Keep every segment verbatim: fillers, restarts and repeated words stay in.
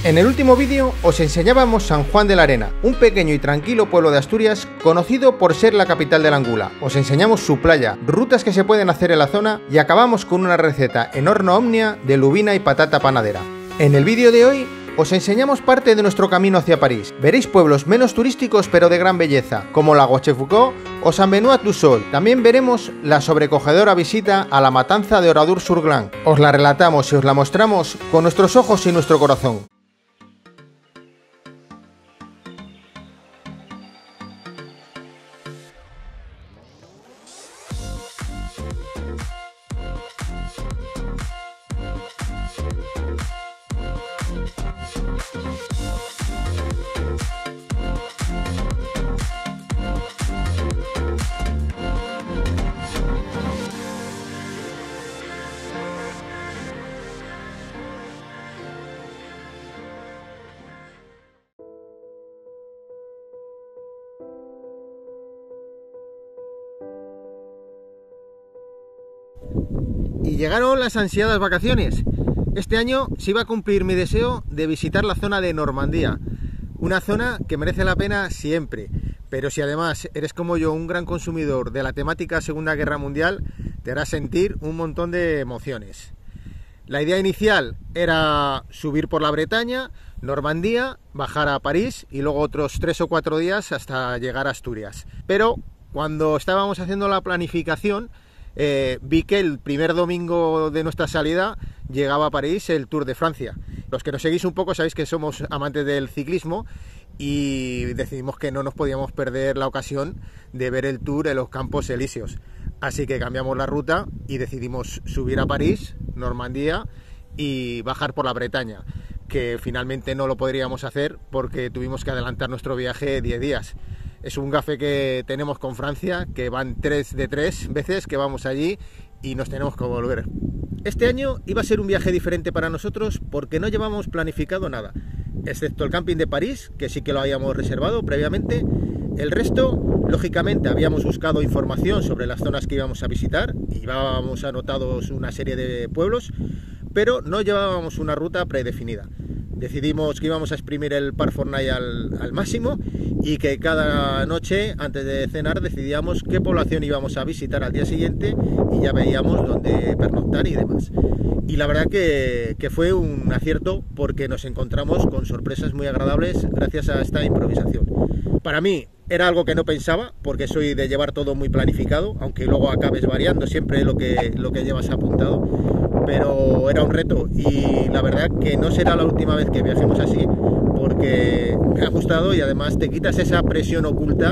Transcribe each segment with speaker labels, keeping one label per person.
Speaker 1: En el último vídeo os enseñábamos San Juan de la Arena, un pequeño y tranquilo pueblo de Asturias conocido por ser la capital de la Angula. Os enseñamos su playa, rutas que se pueden hacer en la zona y acabamos con una receta en horno omnia de lubina y patata panadera. En el vídeo de hoy os enseñamos parte de nuestro camino hacia París. Veréis pueblos menos turísticos pero de gran belleza, como la Rochefoucauld o Saint-Benoît-du-Sault. También veremos la sobrecogedora visita a la matanza de Oradour-sur-Glane. Os la relatamos y os la mostramos con nuestros ojos y nuestro corazón. Y llegaron las ansiadas vacaciones. Este año se iba a cumplir mi deseo de visitar la zona de Normandía, una zona que merece la pena siempre, pero si además eres como yo un gran consumidor de la temática Segunda Guerra Mundial, te hará sentir un montón de emociones. La idea inicial era subir por la Bretaña, Normandía, bajar a París y luego otros tres o cuatro días hasta llegar a Asturias. Pero cuando estábamos haciendo la planificación, Eh, vi que el primer domingo de nuestra salida llegaba a París el Tour de Francia. Los que nos seguís un poco sabéis que somos amantes del ciclismo y decidimos que no nos podíamos perder la ocasión de ver el Tour en los Campos Elíseos. Así que cambiamos la ruta y decidimos subir a París, Normandía y bajar por la Bretaña, que finalmente no lo podríamos hacer porque tuvimos que adelantar nuestro viaje diez días. Es un gafe que tenemos con Francia, que van tres de tres veces que vamos allí y nos tenemos que volver. Este año iba a ser un viaje diferente para nosotros porque no llevamos planificado nada, excepto el camping de París, que sí que lo habíamos reservado previamente. El resto, lógicamente, habíamos buscado información sobre las zonas que íbamos a visitar y llevábamos anotados una serie de pueblos, pero no llevábamos una ruta predefinida. Decidimos que íbamos a exprimir el Parc-Fournaise al, al máximo y que cada noche, antes de cenar, decidíamos qué población íbamos a visitar al día siguiente y ya veíamos dónde pernoctar y demás. Y la verdad que, que fue un acierto porque nos encontramos con sorpresas muy agradables gracias a esta improvisación. Para mí era algo que no pensaba porque soy de llevar todo muy planificado, aunque luego acabes variando siempre lo que, lo que llevas apuntado. Pero era un reto y la verdad que no será la última vez que viajemos así porque me ha gustado y además te quitas esa presión oculta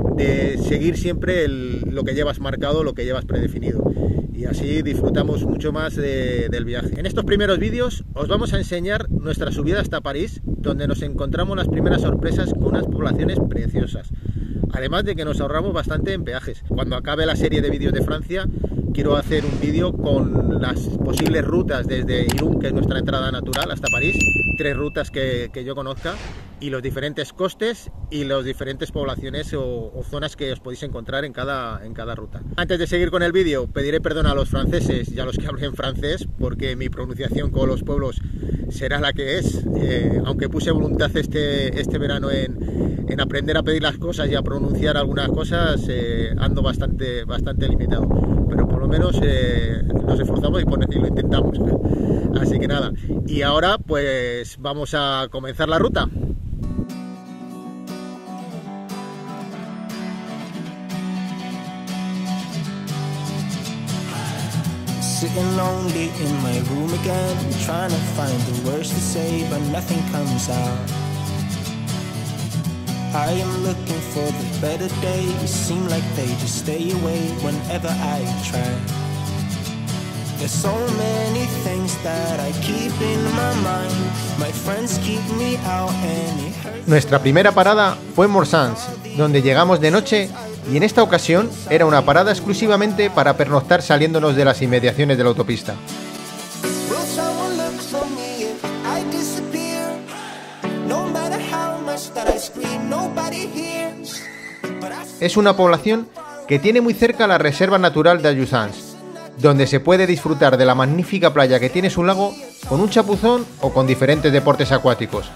Speaker 1: de seguir siempre el, lo que llevas marcado, lo que llevas predefinido, y así disfrutamos mucho más de, del viaje. En estos primeros vídeos os vamos a enseñar nuestra subida hasta París, donde nos encontramos las primeras sorpresas con unas poblaciones preciosas, además de que nos ahorramos bastante en peajes. Cuando acabe la serie de vídeos de Francia quiero hacer un vídeo con las posibles rutas desde Irún, que es nuestra entrada natural, hasta París, tres rutas que, que yo conozca, y los diferentes costes y las diferentes poblaciones o, o zonas que os podéis encontrar en cada, en cada ruta. Antes de seguir con el vídeo, pediré perdón a los franceses y a los que hablen francés, porque mi pronunciación con los pueblos será la que es, eh, aunque puse voluntad este, este verano en, en aprender a pedir las cosas y a pronunciar algunas cosas, eh, ando bastante, bastante limitado, pero por lo menos eh, nos esforzamos y, pone, y lo intentamos. Así que nada, y ahora pues vamos a comenzar la ruta.
Speaker 2: Sitting lonely in my room again, trying to find the words to say, but nothing comes out. I am looking for the better days, seem like they just stay away whenever I try. There's so many things that I keep in my mind, my friends keep me out and it hurts.
Speaker 1: Nuestra primera parada fue Morsans, donde llegamos de noche. Y en esta ocasión era una parada exclusivamente para pernoctar saliéndonos de las inmediaciones de la autopista. Es una población que tiene muy cerca la reserva natural de Ayuzans, donde se puede disfrutar de la magnífica playa que tiene su lago con un chapuzón o con diferentes deportes acuáticos.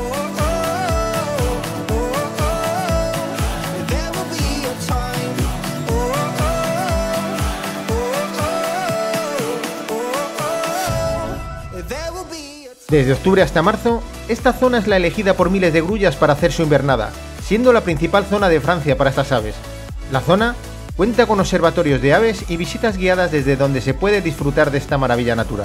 Speaker 1: Desde octubre hasta marzo, esta zona es la elegida por miles de grullas para hacer su invernada, siendo la principal zona de Francia para estas aves. La zona cuenta con observatorios de aves y visitas guiadas desde donde se puede disfrutar de esta maravilla natural.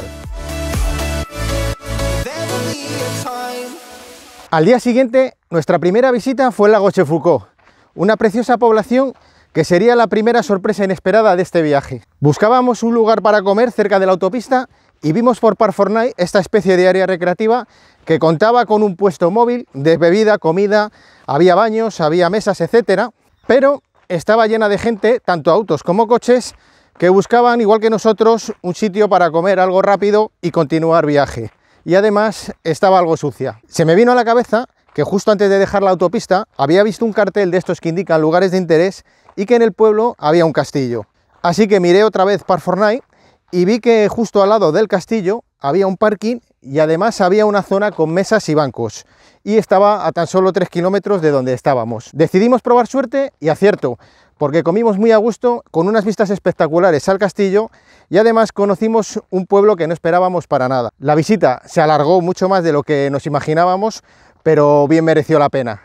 Speaker 1: Al día siguiente, nuestra primera visita fue el lago Chefoucauld, una preciosa población que sería la primera sorpresa inesperada de este viaje. Buscábamos un lugar para comer cerca de la autopista y vimos por Parc-Fornay esta especie de área recreativa que contaba con un puesto móvil de bebida, comida, había baños, había mesas, etcétera, pero estaba llena de gente, tanto autos como coches, que buscaban, igual que nosotros, un sitio para comer algo rápido y continuar viaje. Y además estaba algo sucia. Se me vino a la cabeza que justo antes de dejar la autopista había visto un cartel de estos que indican lugares de interés y que en el pueblo había un castillo. Así que miré otra vez Parc-Fornay y vi que justo al lado del castillo había un parking y además había una zona con mesas y bancos y estaba a tan solo tres kilómetros de donde estábamos. Decidimos probar suerte y acierto, porque comimos muy a gusto con unas vistas espectaculares al castillo y además conocimos un pueblo que no esperábamos para nada. La visita se alargó mucho más de lo que nos imaginábamos, pero bien mereció la pena.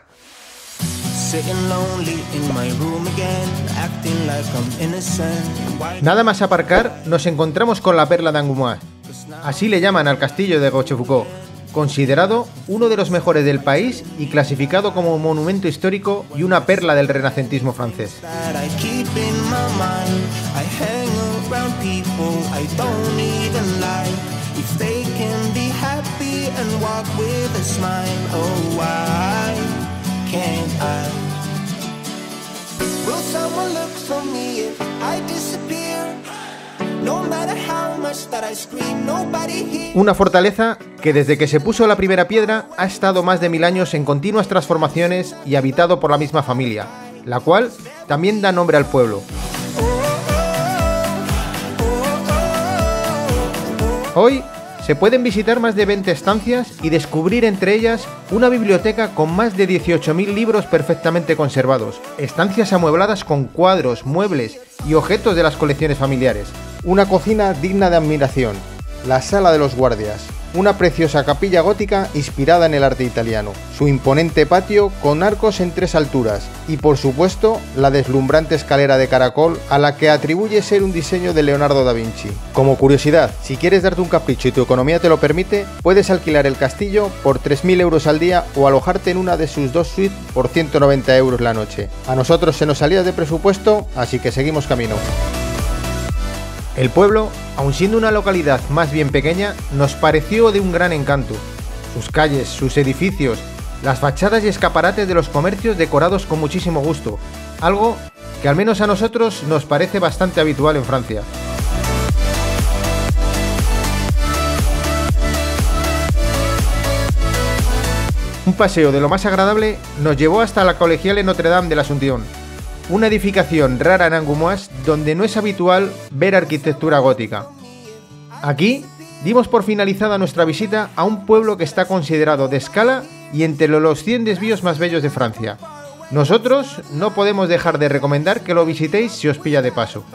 Speaker 1: Nada más aparcar, nos encontramos con la perla de Angoumois. Así le llaman al castillo de Rochefoucauld, considerado uno de los mejores del país y clasificado como un monumento histórico y una perla del renacentismo francés. Una fortaleza que desde que se puso la primera piedra ha estado más de mil años en continuas transformaciones y habitado por la misma familia, la cual también da nombre al pueblo. Hoy se pueden visitar más de veinte estancias y descubrir entre ellas una biblioteca con más de dieciocho mil libros perfectamente conservados, estancias amuebladas con cuadros, muebles y objetos de las colecciones familiares, una cocina digna de admiración, la sala de los guardias, una preciosa capilla gótica inspirada en el arte italiano, su imponente patio con arcos en tres alturas y por supuesto la deslumbrante escalera de caracol a la que atribuye ser un diseño de Leonardo da Vinci. Como curiosidad, si quieres darte un capricho y tu economía te lo permite, puedes alquilar el castillo por tres mil euros al día o alojarte en una de sus dos suites por ciento noventa euros la noche. A nosotros se nos salía de presupuesto, así que seguimos camino. El pueblo, aun siendo una localidad más bien pequeña, nos pareció de un gran encanto. Sus calles, sus edificios, las fachadas y escaparates de los comercios decorados con muchísimo gusto, algo que al menos a nosotros nos parece bastante habitual en Francia. Un paseo de lo más agradable nos llevó hasta la Colegiale Notre-Dame de la Asunción, una edificación rara en Angoumois donde no es habitual ver arquitectura gótica. Aquí dimos por finalizada nuestra visita a un pueblo que está considerado de escala y entre los cien desvíos más bellos de Francia. Nosotros no podemos dejar de recomendar que lo visitéis si os pilla de paso.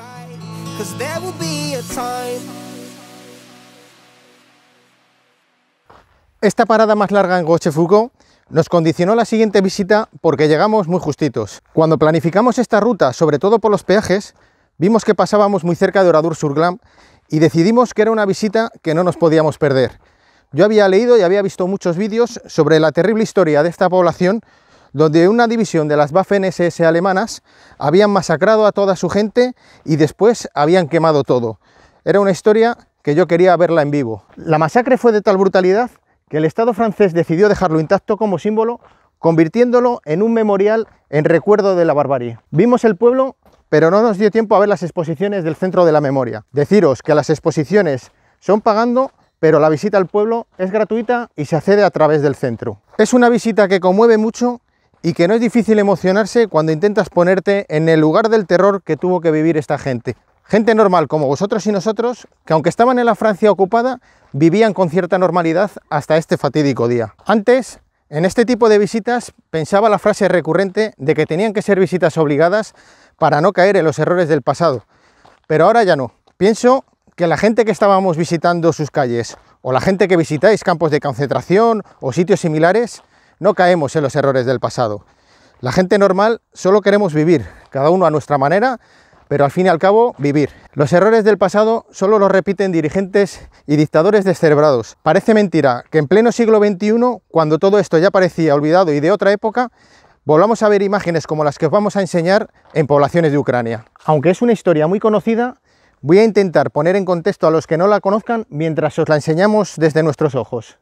Speaker 1: Esta parada más larga en Rochefoucauld nos condicionó la siguiente visita porque llegamos muy justitos. Cuando planificamos esta ruta, sobre todo por los peajes, vimos que pasábamos muy cerca de Oradour-sur-Glane y decidimos que era una visita que no nos podíamos perder. Yo había leído y había visto muchos vídeos sobre la terrible historia de esta población, donde una división de las Waffen ese ese alemanas habían masacrado a toda su gente y después habían quemado todo. Era una historia que yo quería verla en vivo. La masacre fue de tal brutalidad que el Estado francés decidió dejarlo intacto como símbolo, convirtiéndolo en un memorial en recuerdo de la barbarie. Vimos el pueblo, pero no nos dio tiempo a ver las exposiciones del Centro de la Memoria. Deciros que las exposiciones son pagando, pero la visita al pueblo es gratuita y se accede a través del centro. Es una visita que conmueve mucho y que no es difícil emocionarse cuando intentas ponerte en el lugar del terror que tuvo que vivir esta gente. Gente normal como vosotros y nosotros, que aunque estaban en la Francia ocupada, vivían con cierta normalidad hasta este fatídico día. Antes, en este tipo de visitas, pensaba la frase recurrente de que tenían que ser visitas obligadas para no caer en los errores del pasado. Pero ahora ya no. Pienso que la gente que estábamos visitando sus calles, o la gente que visitáis campos de concentración o sitios similares, no caemos en los errores del pasado. La gente normal solo queremos vivir, cada uno a nuestra manera, pero al fin y al cabo, vivir. Los errores del pasado solo los repiten dirigentes y dictadores descerebrados. Parece mentira que en pleno siglo veintiuno, cuando todo esto ya parecía olvidado y de otra época, volvamos a ver imágenes como las que os vamos a enseñar en poblaciones de Ucrania. Aunque es una historia muy conocida, voy a intentar poner en contexto a los que no la conozcan mientras os la enseñamos desde nuestros ojos.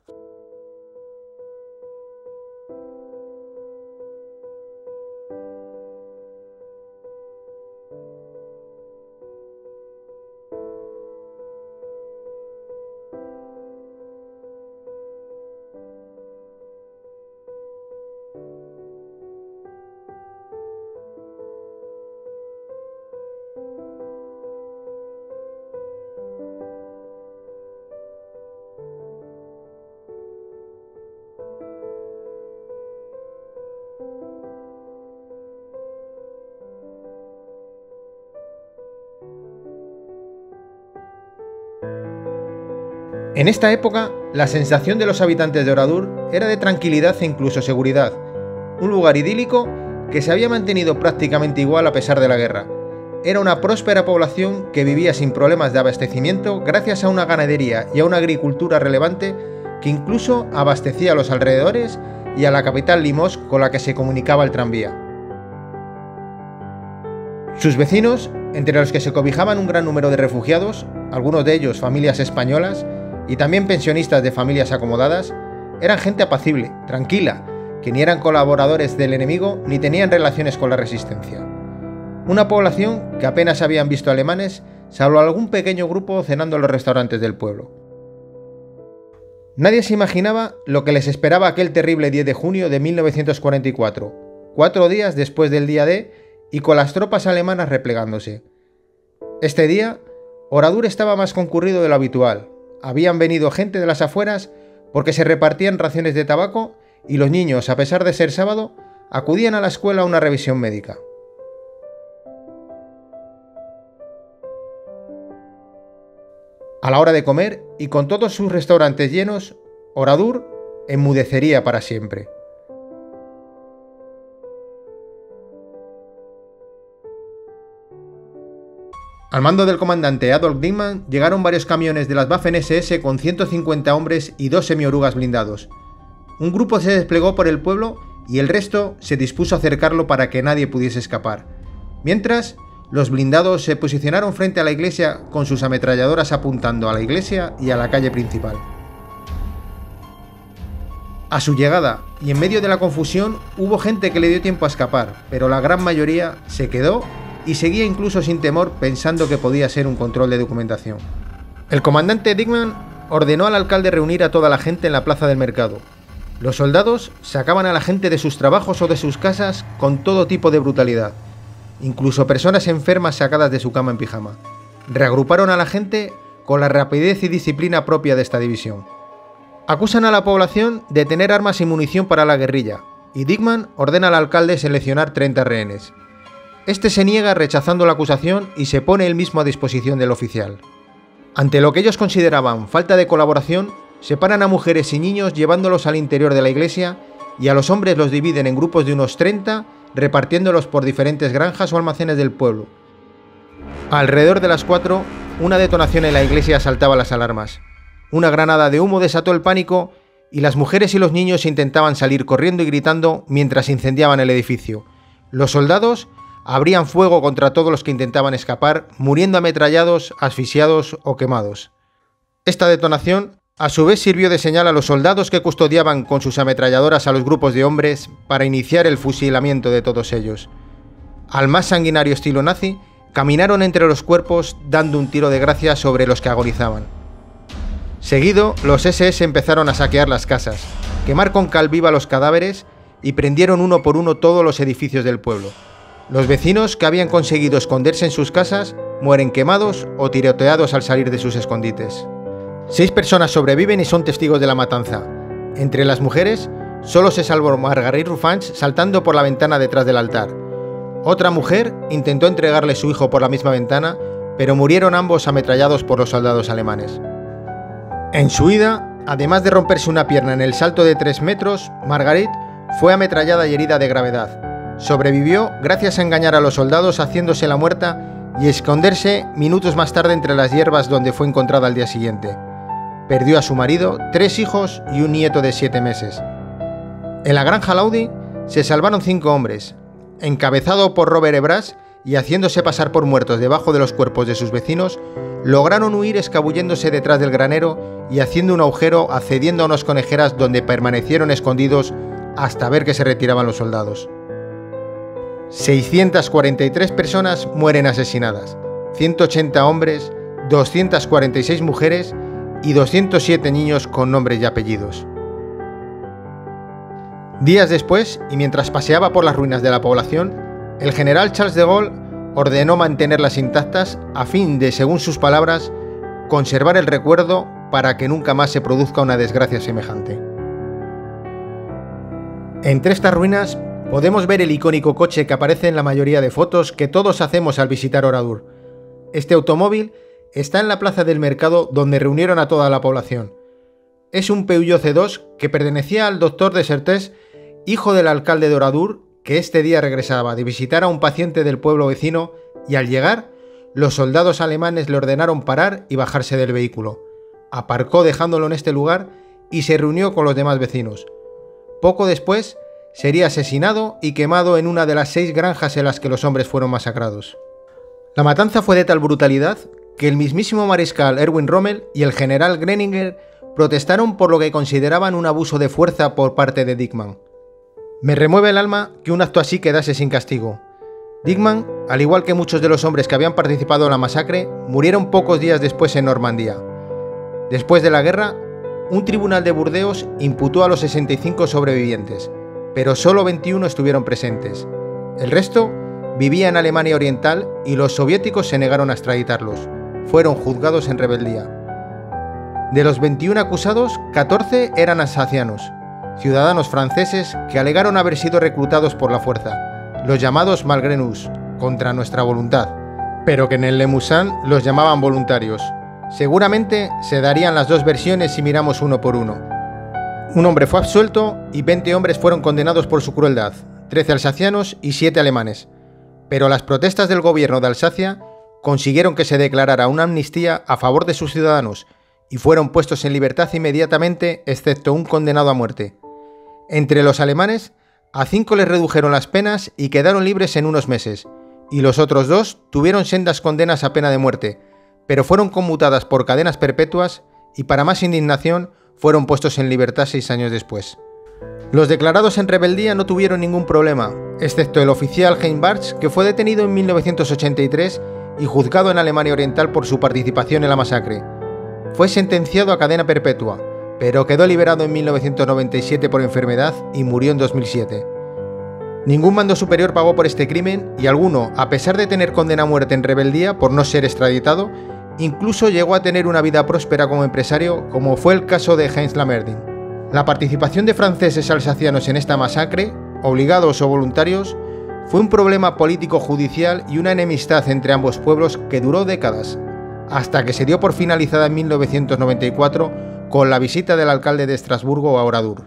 Speaker 1: En esta época, la sensación de los habitantes de Oradour era de tranquilidad e incluso seguridad. Un lugar idílico que se había mantenido prácticamente igual a pesar de la guerra. Era una próspera población que vivía sin problemas de abastecimiento gracias a una ganadería y a una agricultura relevante que incluso abastecía a los alrededores y a la capital Limoges con la que se comunicaba el tranvía. Sus vecinos, entre los que se cobijaban un gran número de refugiados, algunos de ellos familias españolas, y también pensionistas de familias acomodadas, eran gente apacible, tranquila, que ni eran colaboradores del enemigo ni tenían relaciones con la resistencia. Una población que apenas habían visto alemanes, salvo algún pequeño grupo cenando en los restaurantes del pueblo. Nadie se imaginaba lo que les esperaba aquel terrible diez de junio de mil novecientos cuarenta y cuatro, cuatro días después del día D y con las tropas alemanas replegándose. Este día, Oradour estaba más concurrido de lo habitual. Habían venido gente de las afueras porque se repartían raciones de tabaco y los niños, a pesar de ser sábado, acudían a la escuela a una revisión médica. A la hora de comer, y con todos sus restaurantes llenos, Oradour enmudecería para siempre. Al mando del comandante Adolf Dickmann llegaron varios camiones de las Waffen ese ese con ciento cincuenta hombres y dos semiorugas blindados. Un grupo se desplegó por el pueblo y el resto se dispuso a cercarlo para que nadie pudiese escapar. Mientras, los blindados se posicionaron frente a la iglesia con sus ametralladoras apuntando a la iglesia y a la calle principal. A su llegada, y en medio de la confusión, hubo gente que le dio tiempo a escapar, pero la gran mayoría se quedó y seguía incluso sin temor pensando que podía ser un control de documentación. El comandante Dickmann ordenó al alcalde reunir a toda la gente en la plaza del mercado. Los soldados sacaban a la gente de sus trabajos o de sus casas con todo tipo de brutalidad, incluso personas enfermas sacadas de su cama en pijama. Reagruparon a la gente con la rapidez y disciplina propia de esta división. Acusan a la población de tener armas y munición para la guerrilla, y Dickmann ordena al alcalde seleccionar treinta rehenes. Este se niega rechazando la acusación y se pone él mismo a disposición del oficial. Ante lo que ellos consideraban falta de colaboración, separan a mujeres y niños llevándolos al interior de la iglesia y a los hombres los dividen en grupos de unos treinta, repartiéndolos por diferentes granjas o almacenes del pueblo. Alrededor de las cuatro, una detonación en la iglesia saltaba las alarmas. Una granada de humo desató el pánico y las mujeres y los niños intentaban salir corriendo y gritando mientras incendiaban el edificio. Los soldados abrían fuego contra todos los que intentaban escapar, muriendo ametrallados, asfixiados o quemados. Esta detonación, a su vez, sirvió de señal a los soldados que custodiaban con sus ametralladoras a los grupos de hombres para iniciar el fusilamiento de todos ellos. Al más sanguinario estilo nazi, caminaron entre los cuerpos dando un tiro de gracia sobre los que agonizaban. Seguido, los ese ese empezaron a saquear las casas, quemar con cal viva los cadáveres y prendieron uno por uno todos los edificios del pueblo. Los vecinos, que habían conseguido esconderse en sus casas, mueren quemados o tiroteados al salir de sus escondites. Seis personas sobreviven y son testigos de la matanza. Entre las mujeres, solo se salvó Marguerite Ruffins saltando por la ventana detrás del altar. Otra mujer intentó entregarle su hijo por la misma ventana, pero murieron ambos ametrallados por los soldados alemanes. En su huida, además de romperse una pierna en el salto de tres metros, Marguerite fue ametrallada y herida de gravedad. Sobrevivió gracias a engañar a los soldados haciéndose la muerta y esconderse minutos más tarde entre las hierbas donde fue encontrada al día siguiente. Perdió a su marido, tres hijos y un nieto de siete meses. En la granja Laudy se salvaron cinco hombres, encabezado por Robert Ebras y haciéndose pasar por muertos debajo de los cuerpos de sus vecinos, lograron huir escabulléndose detrás del granero y haciendo un agujero accediendo a unas conejeras donde permanecieron escondidos hasta ver que se retiraban los soldados. seiscientas cuarenta y tres personas mueren asesinadas, ciento ochenta hombres, doscientas cuarenta y seis mujeres y doscientos siete niños con nombres y apellidos. Días después, y mientras paseaba por las ruinas de la población, el general Charles de Gaulle ordenó mantenerlas intactas a fin de, según sus palabras, conservar el recuerdo para que nunca más se produzca una desgracia semejante. Entre estas ruinas podemos ver el icónico coche que aparece en la mayoría de fotos que todos hacemos al visitar Oradour. Este automóvil está en la plaza del mercado donde reunieron a toda la población. Es un Peugeot C dos que pertenecía al doctor Desertes, hijo del alcalde de Oradour, que este día regresaba de visitar a un paciente del pueblo vecino y al llegar, los soldados alemanes le ordenaron parar y bajarse del vehículo. Aparcó dejándolo en este lugar y se reunió con los demás vecinos. Poco después, sería asesinado y quemado en una de las seis granjas en las que los hombres fueron masacrados. La matanza fue de tal brutalidad que el mismísimo mariscal Erwin Rommel y el general Greninger protestaron por lo que consideraban un abuso de fuerza por parte de Dickmann. Me remueve el alma que un acto así quedase sin castigo. Dickmann, al igual que muchos de los hombres que habían participado en la masacre, murieron pocos días después en Normandía. Después de la guerra, un tribunal de Burdeos imputó a los sesenta y cinco sobrevivientes, pero solo veintiuno estuvieron presentes. El resto vivía en Alemania Oriental y los soviéticos se negaron a extraditarlos. Fueron juzgados en rebeldía. De los veintiuno acusados, catorce eran alsacianos, ciudadanos franceses que alegaron haber sido reclutados por la fuerza, los llamados malgré nous, contra nuestra voluntad, pero que en el Lemousin los llamaban voluntarios. Seguramente se darían las dos versiones si miramos uno por uno. Un hombre fue absuelto y veinte hombres fueron condenados por su crueldad, trece alsacianos y siete alemanes, pero las protestas del gobierno de Alsacia consiguieron que se declarara una amnistía a favor de sus ciudadanos y fueron puestos en libertad inmediatamente, excepto un condenado a muerte. Entre los alemanes, a cinco les redujeron las penas y quedaron libres en unos meses, y los otros dos tuvieron sendas condenas a pena de muerte, pero fueron conmutadas por cadenas perpetuas y, para más indignación, fueron puestos en libertad seis años después. Los declarados en rebeldía no tuvieron ningún problema, excepto el oficial Hein Bartsch, que fue detenido en mil novecientos ochenta y tres y juzgado en Alemania Oriental por su participación en la masacre. Fue sentenciado a cadena perpetua, pero quedó liberado en mil novecientos noventa y siete por enfermedad y murió en dos mil siete. Ningún mando superior pagó por este crimen y alguno, a pesar de tener condena a muerte en rebeldía por no ser extraditado, incluso llegó a tener una vida próspera como empresario, como fue el caso de Heinz Lammerding. La participación de franceses alsacianos en esta masacre, obligados o voluntarios, fue un problema político-judicial y una enemistad entre ambos pueblos que duró décadas, hasta que se dio por finalizada en mil novecientos noventa y cuatro con la visita del alcalde de Estrasburgo a Oradour.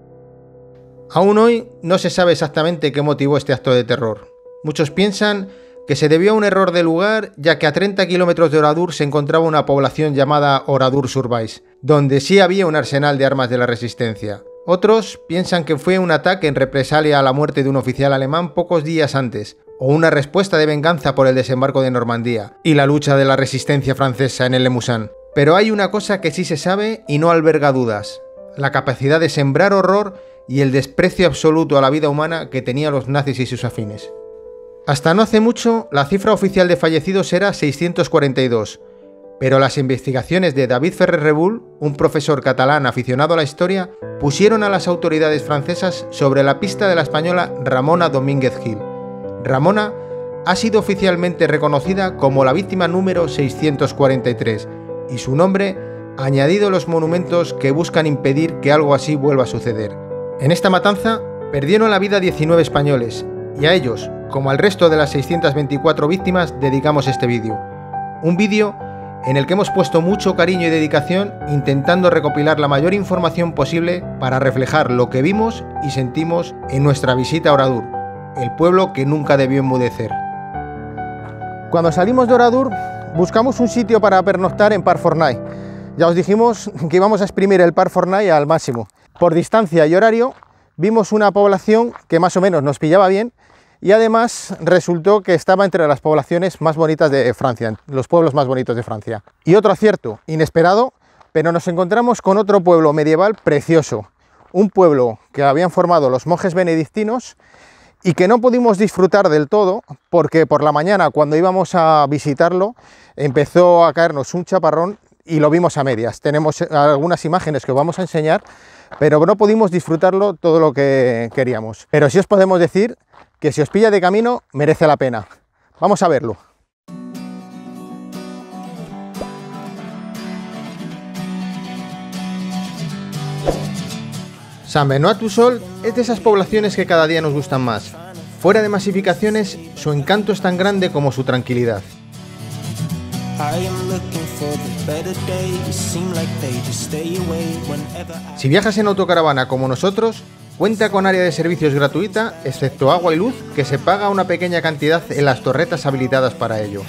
Speaker 1: Aún hoy no se sabe exactamente qué motivó este acto de terror. Muchos piensan que se debió a un error de lugar, ya que a treinta kilómetros de Oradour se encontraba una población llamada Oradour-sur-Bais, donde sí había un arsenal de armas de la resistencia. Otros piensan que fue un ataque en represalia a la muerte de un oficial alemán pocos días antes, o una respuesta de venganza por el desembarco de Normandía y la lucha de la resistencia francesa en el Lemousin. Pero hay una cosa que sí se sabe y no alberga dudas: la capacidad de sembrar horror y el desprecio absoluto a la vida humana que tenían los nazis y sus afines. Hasta no hace mucho, la cifra oficial de fallecidos era seiscientos cuarenta y dos, pero las investigaciones de David Ferrer-Rebull, un profesor catalán aficionado a la historia, pusieron a las autoridades francesas sobre la pista de la española Ramona Domínguez Gil. Ramona ha sido oficialmente reconocida como la víctima número seiscientos cuarenta y tres y su nombre añadido a los monumentos que buscan impedir que algo así vuelva a suceder. En esta matanza perdieron la vida diecinueve españoles y a ellos, como al resto de las seiscientas veinticuatro víctimas, dedicamos este vídeo. Un vídeo en el que hemos puesto mucho cariño y dedicación intentando recopilar la mayor información posible para reflejar lo que vimos y sentimos en nuestra visita a Oradour, el pueblo que nunca debió enmudecer. Cuando salimos de Oradour buscamos un sitio para pernoctar en Parc Fornay. Ya os dijimos que íbamos a exprimir el Parc Fornay al máximo. Por distancia y horario vimos una población que más o menos nos pillaba bien y además resultó que estaba entre las poblaciones más bonitas de Francia, los pueblos más bonitos de Francia. Y otro acierto inesperado, pero nos encontramos con otro pueblo medieval precioso, un pueblo que habían formado los monjes benedictinos y que no pudimos disfrutar del todo porque por la mañana, cuando íbamos a visitarlo, empezó a caernos un chaparrón y lo vimos a medias. Tenemos algunas imágenes que os vamos a enseñar, pero no pudimos disfrutarlo todo lo que queríamos. Pero sí os podemos decir que si os pilla de camino, merece la pena. Vamos a verlo. Saint-Benoît-du-Sault es de esas poblaciones que cada día nos gustan más. Fuera de masificaciones, su encanto es tan grande como su tranquilidad. Si viajas en autocaravana como nosotros, cuenta con área de servicios gratuita, excepto agua y luz, que se paga una pequeña cantidad en las torretas habilitadas para ello.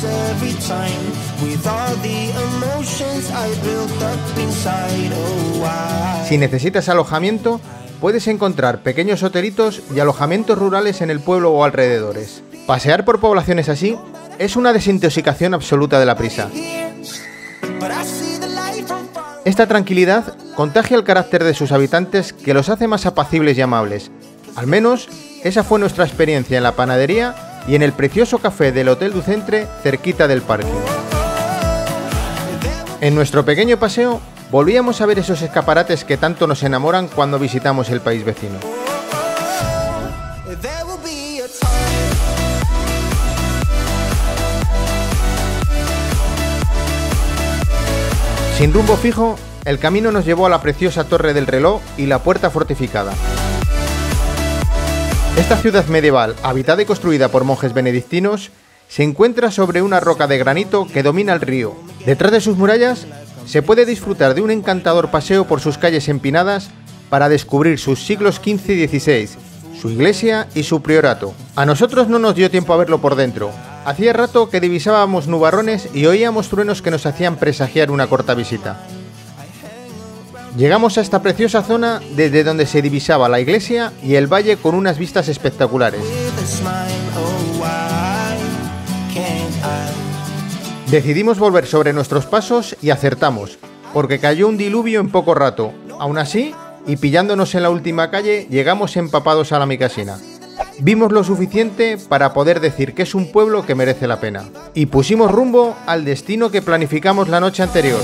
Speaker 1: Si necesitas alojamiento, puedes encontrar pequeños hotelitos y alojamientos rurales en el pueblo o alrededores. Pasear por poblaciones así es una desintoxicación absoluta de la prisa. Esta tranquilidad contagia el carácter de sus habitantes, que los hace más apacibles y amables. Al menos, esa fue nuestra experiencia en la panadería y en el precioso café del Hotel du Centre, cerquita del parking. En nuestro pequeño paseo, volvíamos a ver esos escaparates que tanto nos enamoran cuando visitamos el país vecino. Sin rumbo fijo, el camino nos llevó a la preciosa Torre del Reloj y la Puerta Fortificada. Esta ciudad medieval, habitada y construida por monjes benedictinos, se encuentra sobre una roca de granito que domina el río. Detrás de sus murallas se puede disfrutar de un encantador paseo por sus calles empinadas para descubrir sus siglos quince y dieciséis, su iglesia y su priorato. A nosotros no nos dio tiempo a verlo por dentro. Hacía rato que divisábamos nubarrones y oíamos truenos que nos hacían presagiar una corta visita. Llegamos a esta preciosa zona desde donde se divisaba la iglesia y el valle con unas vistas espectaculares. Decidimos volver sobre nuestros pasos y acertamos, porque cayó un diluvio en poco rato. Aún así, y pillándonos en la última calle, llegamos empapados a la Micasina. Vimos lo suficiente para poder decir que es un pueblo que merece la pena. Y pusimos rumbo al destino que planificamos la noche anterior.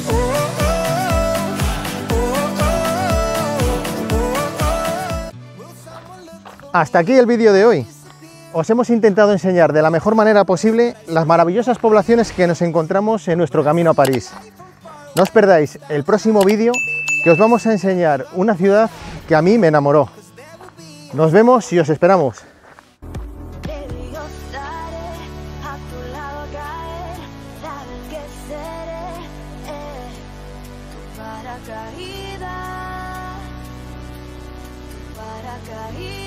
Speaker 1: Hasta aquí el vídeo de hoy. Os hemos intentado enseñar de la mejor manera posible las maravillosas poblaciones que nos encontramos en nuestro camino a París. No os perdáis el próximo vídeo, que os vamos a enseñar una ciudad que a mí me enamoró. Nos vemos y os esperamos.
Speaker 3: Para caída,